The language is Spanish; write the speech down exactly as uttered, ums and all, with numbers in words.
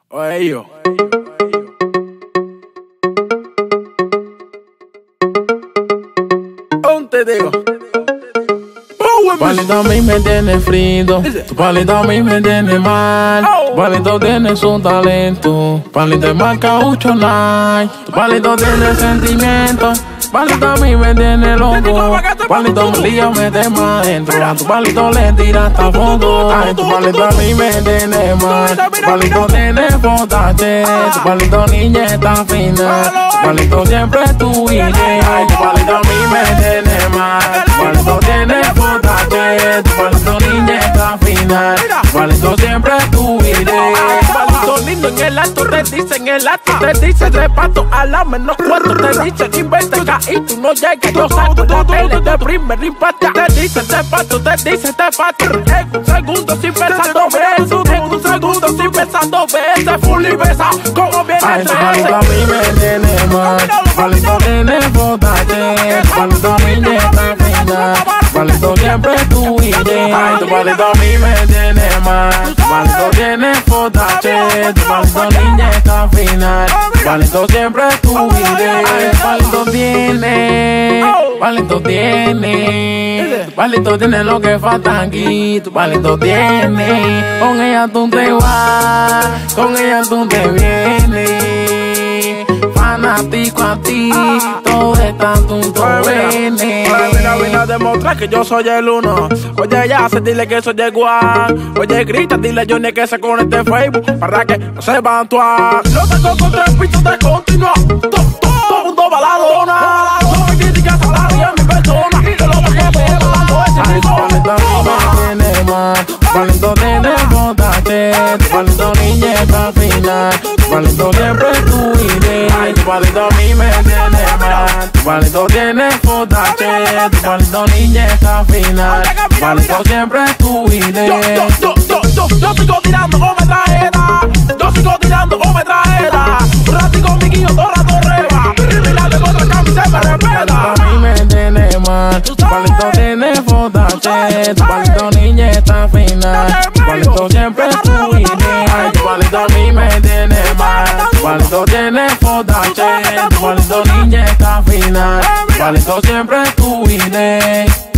O ellos. Aún te digo. Tu palito a mí me tiene frito, tu palito a mí me tiene mal. Tu palito tiene su talento, palito es más caucho night. Tu palito tiene sentimiento, tu palito a mí me tiene loco. Tu palito un día me mete más adentro, a tu palito le tira hasta fondo. Ay, tu palito a mí me tiene mal, tu palito tiene potache, tu palito niña está fina, tu palito siempre es tu idea. Ay, tu palito a mí me tiene mal, tu palito tiene potache, tu palito niña está fina, tu palito siempre es tu idea. Palito lindo en el alto, te dicen el alto, te dicen reparto a la menos cuarto, te dicen inventa y tú no llegas, yo saco la tele de primer impacto, te dicen te pato, te dicen te pato, en un segundo sin pensar dos veces, en un segundo sin pensar dos veces, full y besa, como viene ay, tu palito a mí me tiene mal, tu palito tiene potache, tu palito niña está fina, tu palito siempre es tu idea. Ay, tu palito a mí me tiene mal, tu palito tiene potache, tu palito niña está fina, tu palito siempre es tu idea. Ay, tu palito tiene, tu palito tiene, tu palito tiene lo que falta aquí, tu palito tiene. Con ella tú te vas, con ella tú te vienes, fanático a ti, todo está tú vienes. Mira, mira, demostrar que yo soy el uno. Oye, ya sé, dile que soy el guan. Oye, grita, dile a Johnny que se conecte Facebook para que no se van tu a. Lo tengo con tres pisos de continua. Todo mundo va a la lona. No me criticas a nadie en mi persona. Yo lo tengo todo dando ese ay, tu palito a mí me tiene mal, tu palito tiene potache, tu palito niña está fina, tu palito siempre es tu idea. Ay, tu palito a mí me tiene mal, tu palito tiene potache, tu palito niña está fina, tu palito siempre es tu idea. Yo, yo, yo, yo, yo, yo sigo tirando o me trajera. Yo sigo tirando o me trajera. Ratico mi guillo, torra, torreba. Mira de otra camisa me respeta. A mí me tiene mal, tu palito tiene potache, tu palito niña está fina, tu palito siempre es tu idea. Ay, tu palito a mí me tiene mal, tu palito tiene potache, tu palito niña está fina, tu palito siempre es tu idea.